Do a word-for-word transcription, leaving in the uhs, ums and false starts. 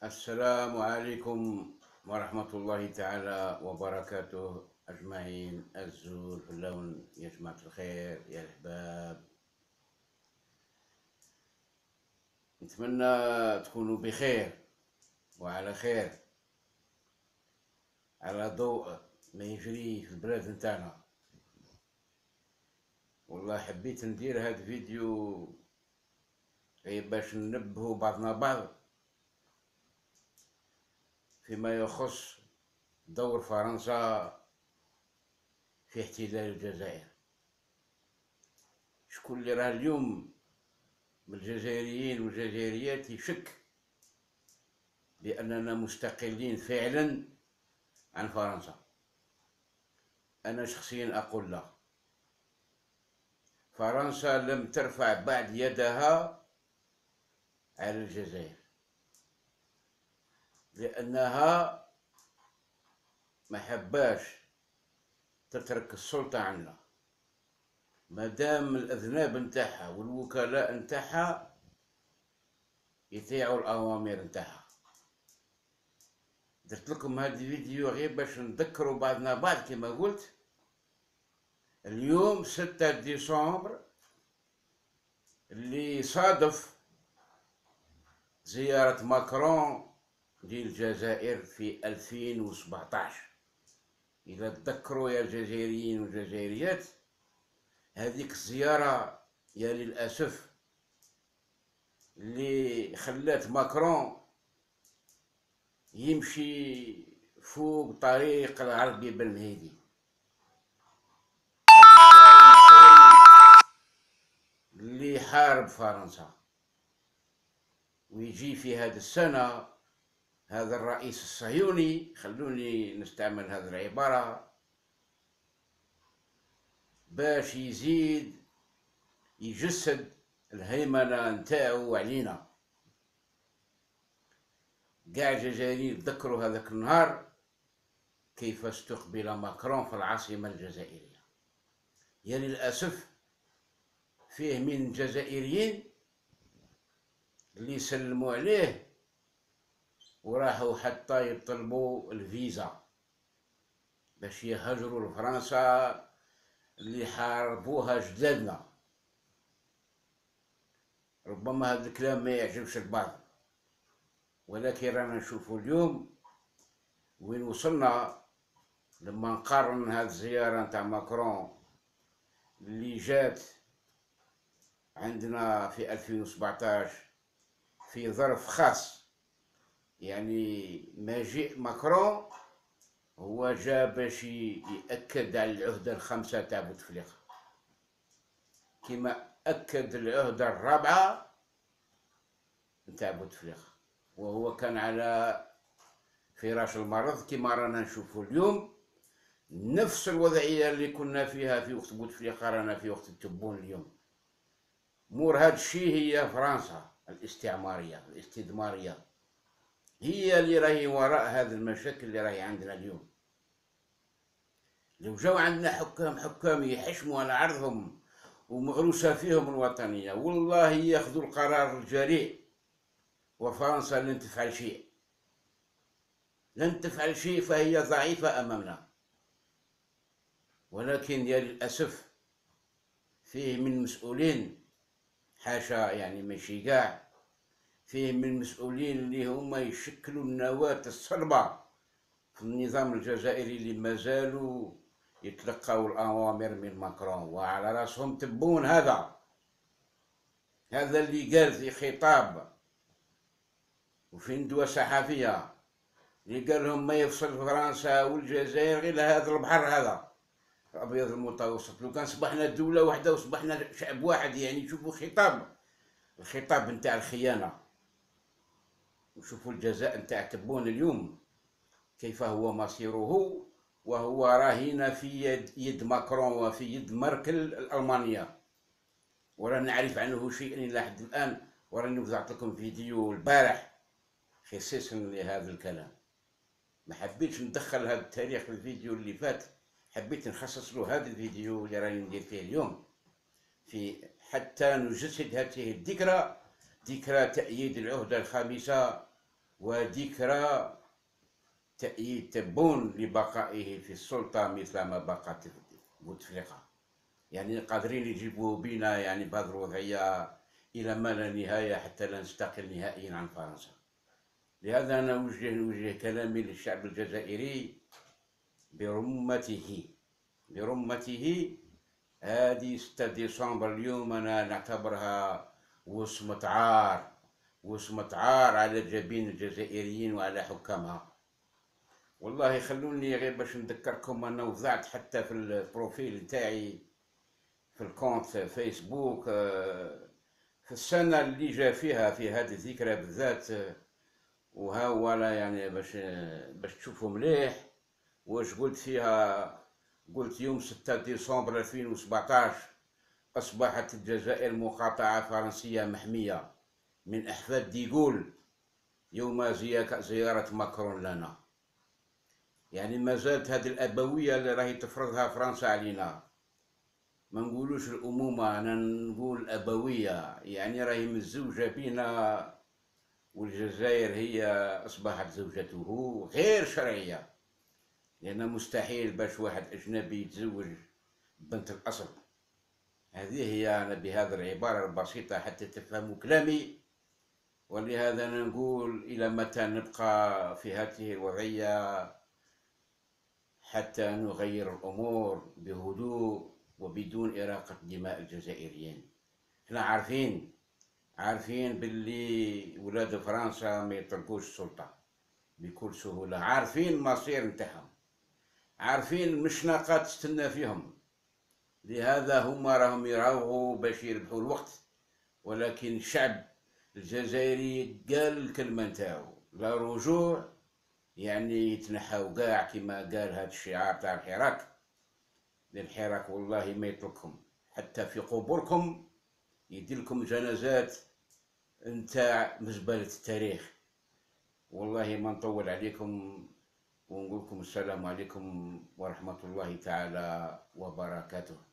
السلام عليكم ورحمة الله تعالى وبركاته أجمعين. الزول في اللون يا جماعة الخير يا الأحباب، نتمنى تكونوا بخير وعلى خير على ضوء ما يجري في البلاد نتاعنا. والله حبيت ندير هذا الفيديو غير باش ننبهوا بعضنا بعض فيما يخص دور فرنسا في احتلال الجزائر. شكون اللي راه اليوم من الجزائريين والجزائريات يشك بأننا مستقلين فعلا عن فرنسا؟ أنا شخصيا أقول لا. فرنسا لم ترفع بعد يدها على الجزائر لأنها ما حباش تترك السلطة عنا، مادام الأذناب نتاعها والوكلاء نتاعها يطيعوا الأوامر نتاعها. درت لكم هذا الفيديو غير باش نذكروا بعضنا بعض. كما قلت اليوم ستة ديسمبر اللي صادف زيارة ماكرون للجزائر في ألفين وسبعطاش. إذا تذكروا يا الجزائريين والجزائريات هذيك الزيارة يا للأسف اللي خلات ماكرون يمشي فوق طريق العربي بن مهيدي، اللي حارب فرنسا، ويجي في هذه السنة هذا الرئيس الصهيوني، خلوني نستعمل هذه العبارة، باش يزيد يجسد الهيمنة نتاعو علينا. قاع الجزائريين تذكروا هذاك النهار كيف استقبل ماكرون في العاصمة الجزائرية. يا للأسف فيه من الجزائريين اللي سلموا عليه وراحوا حتى يطلبوا الفيزا باش يهاجروا لفرنسا اللي حاربوها جدادنا. ربما هذا الكلام ما يعجبش البعض، ولكن رانا نشوفوا اليوم وين وصلنا لما نقارن هذه الزيارة نتاع ماكرون اللي جات عندنا في ألفين وسبعطاش في ظرف خاص. يعني مجيء ماكرون هو جا باش يأكد على العهدة الخامسة تاع بوتفليقة، كما أكد العهدة الرابعة نتاع بوتفليقة، وهو كان على فراش المرض كما رانا نشوفوا اليوم. نفس الوضعية اللي كنا فيها في وقت بوتفليقة رانا في وقت التبون اليوم. مور هاد الشيء هي فرنسا الاستعمارية الاستدمارية هي اللي راهي وراء هذه المشاكل اللي راهي عندنا اليوم. لو جاو عندنا حكام حكام يحشموا على عرضهم ومغروسة فيهم الوطنية، والله ياخذوا القرار الجريء وفرنسا لن تفعل شيء، لن تفعل شيء، فهي ضعيفة أمامنا. ولكن يا للأسف فيه من مسؤولين، حاشا يعني ماشي قاع، فيه من مسؤولين اللي هما يشكلوا النواة الصلبة في النظام الجزائري اللي مازالوا يتلقوا الأوامر من ماكرون، وعلى راسهم تبون. هذا هذا اللي قال في خطاب وفي ندوة صحفية اللي قال لهم ما يفصل فرنسا والجزائر غير هذا البحر هذا الأبيض المتوسط. لو كان صبحنا دولة واحدة وصبحنا شعب واحد. يعني شوفوا خطاب الخطاب نتاع الخيانة، وشوفوا الجزاء نتاع تبون اليوم كيف هو مصيره، وهو راهن في يد, يد ماكرون وفي يد ميركل الألمانية، ولا نعرف عنه شيء إلى حد الآن. وراني وضعت لكم فيديو البارح خصيصا لهذا الكلام. ما حبيتش ندخل هذا التاريخ في الفيديو اللي فات، حبيت نخصص له هذا الفيديو اللي راني ندير فيه اليوم في حتى نجسد هذه الذكرى، ذكرى تأييد العهدة الخامسة وذكرى تأييد تبون لبقائه في السلطة مثلما بقت بوتفليقة. يعني قادرين يجيبوا بنا يعني بهذه الوضعية إلى ما لا نهاية حتى لا نستقل نهائيا عن فرنسا. لهذا أنا أوجه نوجه كلامي للشعب الجزائري برمته برمته. هذه ستة ديسمبر اليوم أنا نعتبرها وصمة عار، وصمة عار على جبين الجزائريين وعلى حكامها. والله خلوني غير باش نذكركم، أنا وضعت حتى في البروفيل نتاعي في الكونت فيسبوك في السنة اللي جا فيها في هذه الذكرى بالذات، وها ولا يعني باش باش تشوفوا مليح واش قلت فيها. قلت يوم ستة ديسمبر ألفين وسبعطاش أصبحت الجزائر مقاطعة فرنسية محمية من أحفاد ديغول يوم زيارة ماكرون لنا. يعني ما زالت هذه الأبوية اللي راهي تفرضها فرنسا علينا. ما نقولوش الأمومة، أنا نقول الأبوية، يعني راهي متزوجة بينا، والجزائر هي أصبحت زوجته غير شرعية، لأن مستحيل باش واحد أجنبي يتزوج بنت الأصل. هذه هي أنا بهذه العبارة البسيطة حتى تفهموا كلامي. ولهذا نقول إلى متى نبقى في هذه الوضعية حتى نغير الأمور بهدوء وبدون إراقة دماء الجزائريين. احنا عارفين عارفين باللي ولاد فرنسا ما يتركوش السلطة بكل سهولة، عارفين المصير نتاعهم، عارفين المشنقة تستنى فيهم. لهذا هما راهم يراوغوا باش يربحوا الوقت. ولكن الشعب الجزائري قال الكلمة نتاعو، لا رجوع، يعني يتنحاو قاع كما قال هذا الشعار تاع الحراك. للحراك والله ما يتركهم حتى في قبوركم، يديلكم جنازات نتاع مزبلة التاريخ. والله ما نطول عليكم، ونقول لكم السلام عليكم ورحمة الله تعالى وبركاته.